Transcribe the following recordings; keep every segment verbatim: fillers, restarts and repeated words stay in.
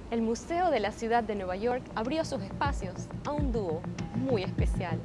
El Museo de la Ciudad de Nueva York abrió sus espacios a un dúo muy especial.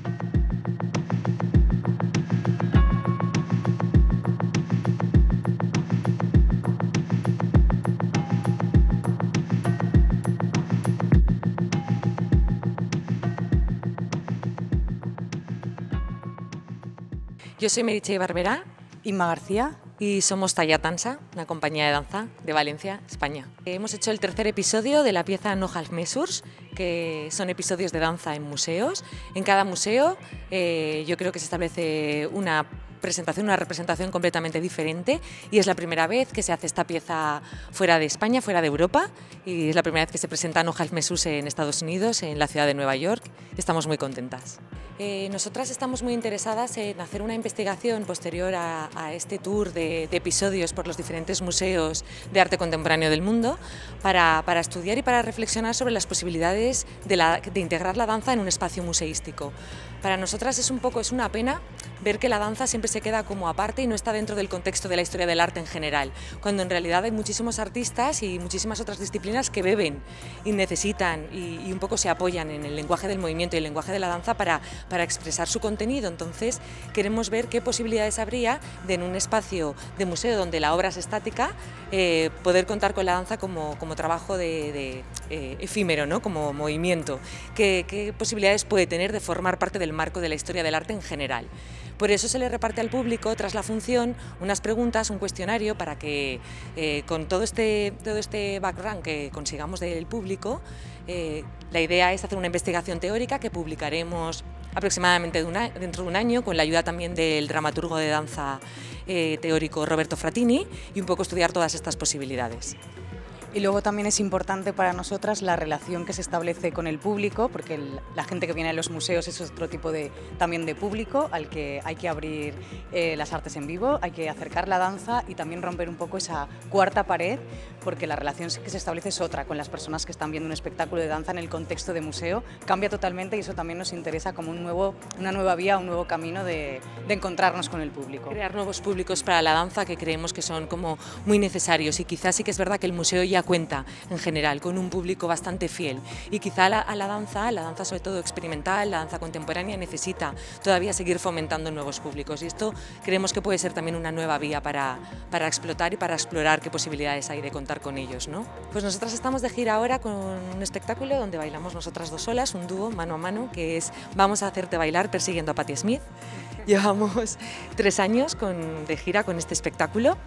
Yo soy Meritxell Barberá. Inma García. Y somos Talla Dansa, una compañía de danza de Valencia, España. Hemos hecho el tercer episodio de la pieza No Half Measures, que son episodios de danza en museos. En cada museo eh, yo creo que se establece una presentación, una representación completamente diferente, y es la primera vez que se hace esta pieza fuera de España, fuera de Europa, y es la primera vez que se presenta No Half Measures en Estados Unidos, en la ciudad de Nueva York. Estamos muy contentas. Eh, nosotras estamos muy interesadas en hacer una investigación posterior a, a este tour de, de episodios por los diferentes museos de arte contemporáneo del mundo para, para estudiar y para reflexionar sobre las posibilidades de, la, de integrar la danza en un espacio museístico. Para nosotras es un poco, es una pena ver que la danza siempre se queda como aparte y no está dentro del contexto de la historia del arte en general, cuando en realidad hay muchísimos artistas y muchísimas otras disciplinas que beben y necesitan y, y un poco se apoyan en el lenguaje del movimiento y el lenguaje de la danza para, para expresar su contenido. Entonces queremos ver qué posibilidades habría de, en un espacio de museo donde la obra es estática, eh, poder contar con la danza como, como trabajo de, de, eh, efímero, ¿no? Como movimiento. ¿Qué, qué posibilidades puede tener de formar parte del marco de la historia del arte en general? Por eso se le reparte al público, tras la función, unas preguntas, un cuestionario para que eh, con todo este, todo este background que consigamos del público, eh, la idea es hacer una investigación teórica que publicaremos aproximadamente de una, dentro de un año, con la ayuda también del dramaturgo de danza eh, teórico Roberto Fratini, y un poco estudiar todas estas posibilidades. Y luego también es importante para nosotras la relación que se establece con el público, porque el, la gente que viene a los museos es otro tipo de, también de público al que hay que abrir eh, las artes en vivo, hay que acercar la danza y también romper un poco esa cuarta pared, porque la relación que se establece es otra con las personas que están viendo un espectáculo de danza en el contexto de museo, cambia totalmente, y eso también nos interesa como un nuevo, una nueva vía, un nuevo camino de, de encontrarnos con el público. Crear nuevos públicos para la danza que creemos que son como muy necesarios, y quizás sí que es verdad que el museo ya cuenta en general con un público bastante fiel, y quizá a la, a la danza, la danza sobre todo experimental, la danza contemporánea, necesita todavía seguir fomentando nuevos públicos, y esto creemos que puede ser también una nueva vía para, para explotar y para explorar qué posibilidades hay de contar con ellos, ¿no? Pues nosotras estamos de gira ahora con un espectáculo donde bailamos nosotras dos solas, un dúo mano a mano, que es Vamos a hacerte bailar persiguiendo a Patti Smith. Llevamos tres años con, de gira con este espectáculo,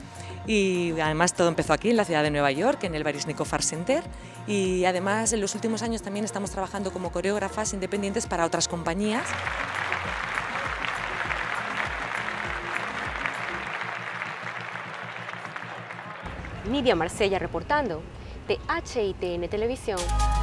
y además todo empezó aquí en la ciudad de Nueva York, en el Baryshnikov Art Center, y además en los últimos años también estamos trabajando como coreógrafas independientes para otras compañías. Nidia Marsella reportando de H I T N Televisión.